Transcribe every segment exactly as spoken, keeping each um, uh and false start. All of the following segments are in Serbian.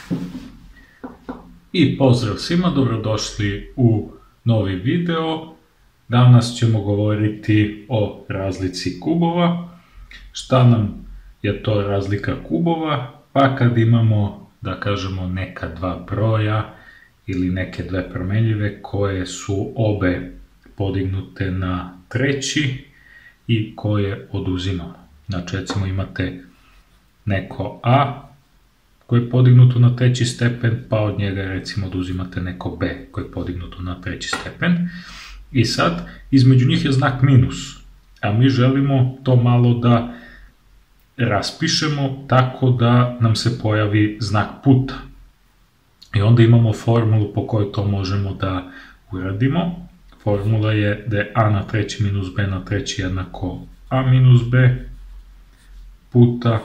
I pozdrav svima, dobrodošli u novi video. Danas ćemo govoriti o razlici kubova. Šta nam je to razlika kubova? Pa kad imamo, da kažemo, neka dva broja ili neke dve promenljive koje su obe podignute na treći i koje oduzimamo. Znači, recimo imate neko a koje je podignuto na treći stepen, pa od njega recimo oduzimate neko b koje je podignuto na treći stepen. I sad, između njih je znak minus, a mi želimo to malo da raspišemo tako da nam se pojavi znak puta. I onda imamo formulu po kojoj to možemo da uradimo. Formula je da je a na treći minus b na treći jednako a minus b puta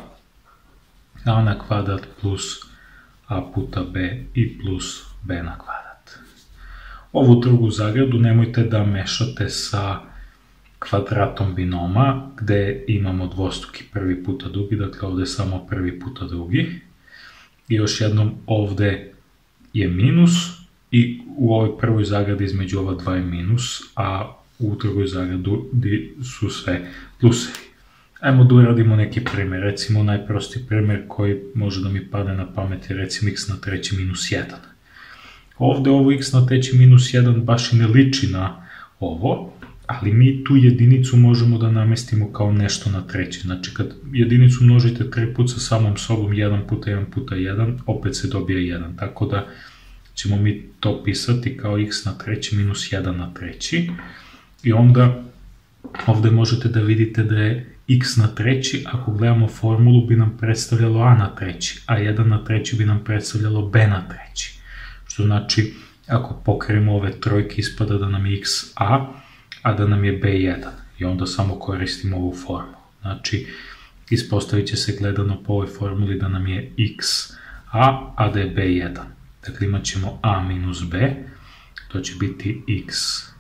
a na kvadrat plus a puta b i plus b na kvadrat. Ovu drugu zagradu nemojte da mešate sa kvadratom binoma, gde imamo dvostruki prvi puta drugi, dakle ovde je samo prvi puta drugi. I još jednom, ovde je minus i u ovoj prvoj zagradi između ova dva je minus, a u drugoj zagradi su sve plusevi. Ajmo da uradimo neki primjer, recimo najprostiji primjer koji može da mi padne na pamet je recimo x na treći minus jedan. Ovde ovo x na treći minus jedan baš i ne liči na ovo, ali mi tu jedinicu možemo da namestimo kao nešto na treći. Znači kad jedinicu množite tri puta sa samom sobom, jedan puta jedan puta jedan, opet se dobije jedan. Tako da ćemo mi to pisati kao x na treći minus jedan na treći. I onda ovde možete da vidite da je x na treći, ako gledamo formulu, bi nam predstavljalo a na treći, a jedan na treći bi nam predstavljalo b na treći. Što znači, ako pokrijemo ove trojke, ispada da nam je x a, a da nam je b jedan. I onda samo koristimo ovu formulu. Znači, ispostavit će se gledano po ovoj formuli da nam je x a, a da je b jedan. Dakle, imat ćemo a minus b, to će biti x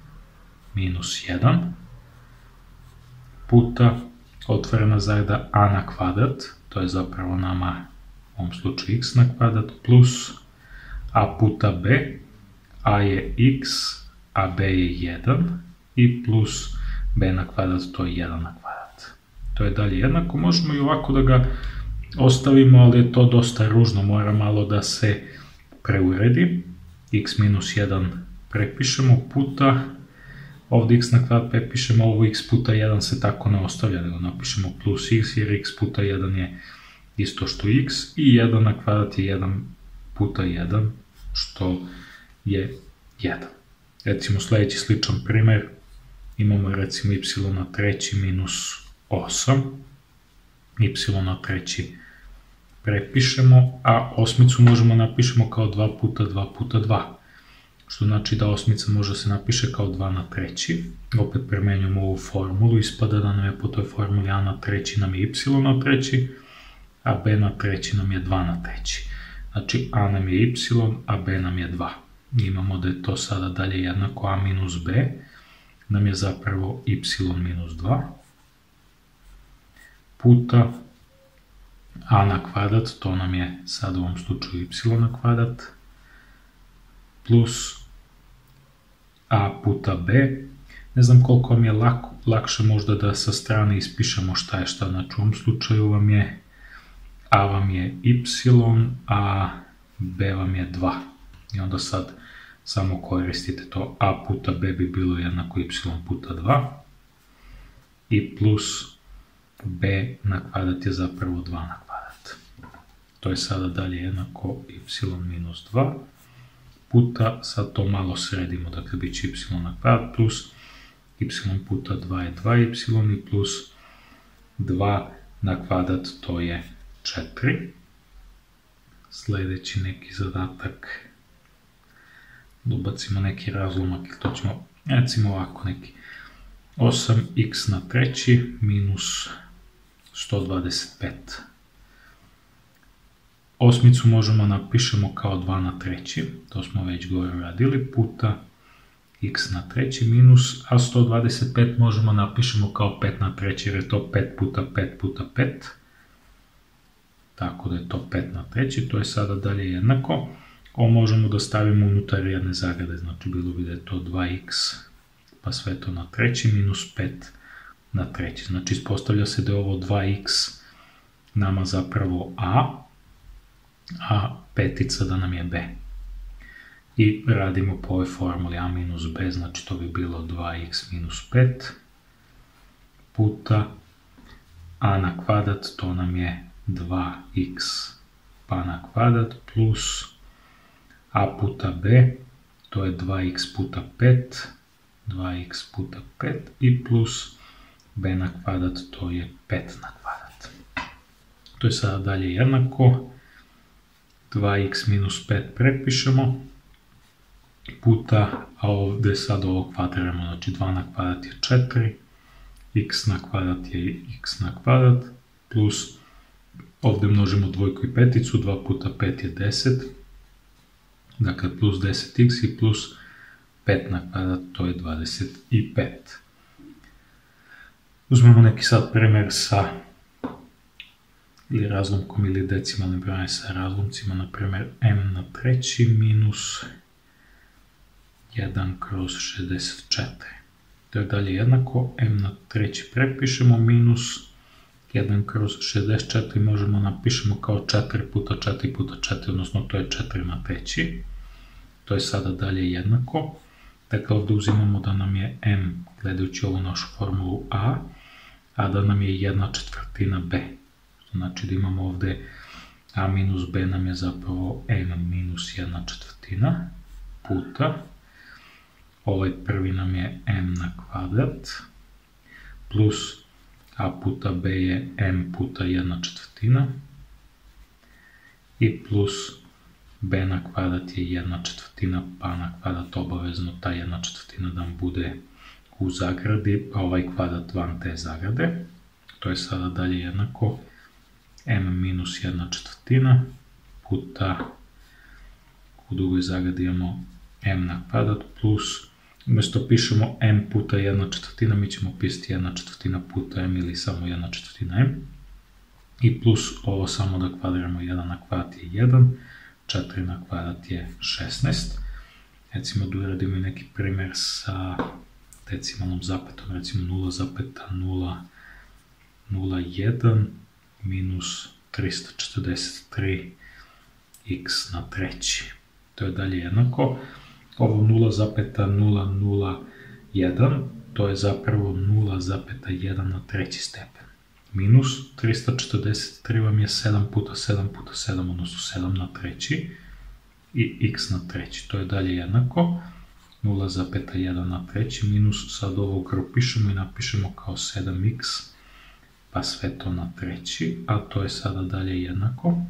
minus jedan, puta otvorena zagrada a na kvadrat, to je zapravo nama u ovom slučaju x na kvadrat, plus a puta b, a je x, a b je jedan, i plus b na kvadrat, to je jedan na kvadrat. To je dalje jednako, možemo i ovako da ga ostavimo, ali je to dosta ružno, mora malo da se preuredi. X minus jedan prepišemo puta, ovde x na kvadrat prepišemo, ovo x puta jedan se tako ne ostavlja, nego napišemo plus x, jer x puta jedan je isto što x, i jedan na kvadrat je jedan puta jedan, što je jedan. Recimo sledeći sličan primer, imamo recimo y na treći minus osam, y na treći prepišemo, a osmicu možemo napišemo kao dva puta dva puta dva. Što znači da osmica može se napiše kao dva na treći. Opet premenjujemo ovu formulu, ispada da nam je po toj formuli a na treći nam je y na treći, a b na treći nam je dva na treći. Znači a nam je y, a b nam je dva. Imamo da je to sada dalje jednako a minus b, nam je zapravo y minus dva, puta a na kvadrat, to nam je sad u ovom slučaju y na kvadrat, plus a puta b. Ne znam koliko vam je lako, lakše možda da sa strane ispišemo šta je šta. Znači u ovom slučaju vam je a vam je y, a b vam je dva. I onda sad samo koristite to, a puta b bi bilo jednako y puta dva, i plus b na kvadrat je zapravo dva na kvadrat. To je sada dalje jednako y minus dva, puta, sad to malo sredimo, dakle bit će y na kvadrat, plus y puta dva je dva y, i plus dva na kvadrat, to je četiri. Sledeći neki zadatak, ubacimo neki razlomak, to ćemo, recimo ovako neki, osam x na treći minus sto dvadeset pet. Osmicu možemo napišemo kao dva na treći, to smo već gore radili, puta x na treći minus, a sto dvadeset pet možemo napišemo kao pet na treći, jer je to pet puta pet puta pet. tako da je to pet na treći, to je sada dalje jednako. Ovo možemo da stavimo unutar jedne zagrade, znači bilo bi da je to dva x pa sve to na treći minus pet na treći. Znači ispostavlja se da je ovo dva x nama zapravo a, a petica da nam je b. I radimo po ovoj formuli a minus b, znači to bi bilo dva x minus pet puta a na kvadrat, to nam je dva x pa na kvadrat plus a puta b, to je dva x puta pet, dva x puta pet i plus b na kvadrat, to je pet na kvadrat. To je sada dalje jednako, dva x minus pet prepišemo, puta, a ovdje sad ovo kvadriramo, znači dva na kvadrat je četiri, x na kvadrat je x na kvadrat, plus, ovdje množimo dvojku i peticu, dva puta pet je deset, dakle plus deset x i plus pet na kvadrat, to je dvadeset pet. Uzmemo neki sad primjer sa ili razlomkom ili decimalnim brojem sa razlomcima, na primjer m na treći minus jedan kroz šezdeset četiri. To je dalje jednako, m na treći prepišemo minus jedan kroz šezdeset četiri možemo napišemo kao četiri puta četiri puta četiri, odnosno to je četiri na treći. To je sada dalje jednako. Dakle, ovdje uzimamo da nam je m, gledajući ovu našu formulu a, a da nam je jedna četvrtina b. Znači da imamo ovdje a minus b nam je zapravo m minus jedna četvrtina puta, ovaj prvi nam je m na kvadrat, plus a puta b je m puta jedna četvrtina i plus b na kvadrat je jedna četvrtina, pa na kvadrat obavezno ta jedna četvrtina da nam bude u zagradi, a ovaj kvadrat van te zagrade. To je sada dalje jednako m minus jedna četvrtina puta, u drugoj zagradi imamo m na kvadrat plus, umjesto pišemo m puta jedna četvrtina, mi ćemo pisati jedna četvrtina puta m ili samo jedna četvrtina m. I plus ovo samo da kvadriramo, jedan na kvadrat je jedan, četiri na kvadrat je šesnaest. Recimo da uradimo i neki primjer sa decimalnom zapetom, recimo nula zarez nula nula jedan minus trista četrdeset tri x na treći. To je dalje jednako. Ovo nula zarez nula nula jedan, to je zapravo nula zarez jedan na treći stepen. Minus trista četrdeset tri vam je sedam puta sedam puta sedam, odnosno sedam na treći i x na treći. To je dalje jednako nula zarez jedan na treći minus, sad ovo grupišemo i napišemo kao sedam x pa sve to na treći, a to je sada dalje jednako.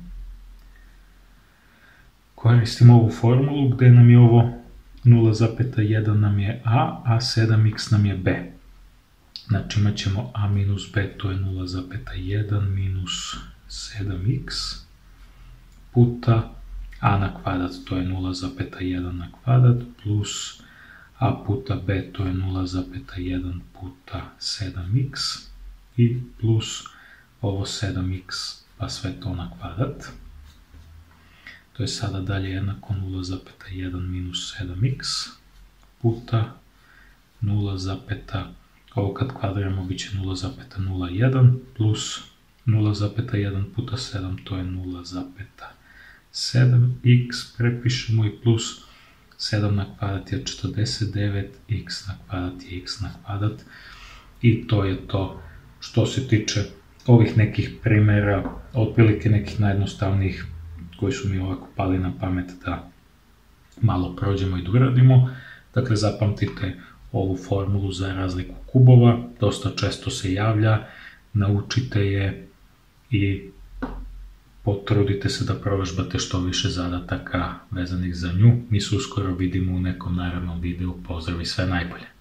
Koristimo ovu formulu gdje nam je ovo nula zarez jedan nam je a, a sedam x nam je b. Znači imat ćemo a minus b, to je nula zarez jedan minus sedam x puta a na kvadrat, to je nula zarez jedan na kvadrat, plus a puta b, to je nula zarez jedan puta sedam x i plus ovo sedam x pa sve to na kvadrat. To je sada dalje jednako nula zarez jedan minus sedam x puta nula zarez, ovo kad kvadriramo bit će nula zarez nula jedan plus nula zarez jedan puta sedam, to je nula zarez sedam x, prepišemo i plus sedam na kvadrat je četrdeset devet, x na kvadrat je x na kvadrat i to je to što se tiče ovih nekih primjera, otprilike nekih najjednostavnijih koji su mi ovako pali na pamet da malo prođemo i da uradimo. Dakle, zapamtite ovu formulu za razliku kubova, dosta često se javlja, naučite je i potrudite se da provežbate što više zadataka vezanih za nju. Mi se uskoro vidimo u nekom narednom videu, pozdrav i sve najbolje!